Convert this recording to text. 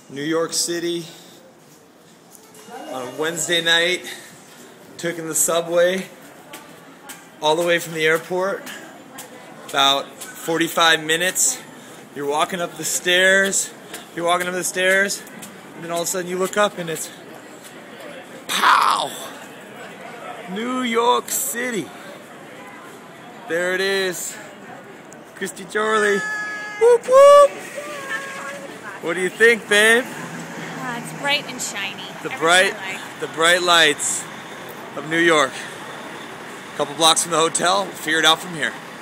New York City on a Wednesday night, taking the subway all the way from the airport, about 45 minutes. You're walking up the stairs, and then all of a sudden you look up and it's pow! New York City. There it is. Christy Charlie. Whoop whoop! What do you think, babe? It's bright and shiny. The bright lights of New York. A couple blocks from the hotel. We'll figure it out from here.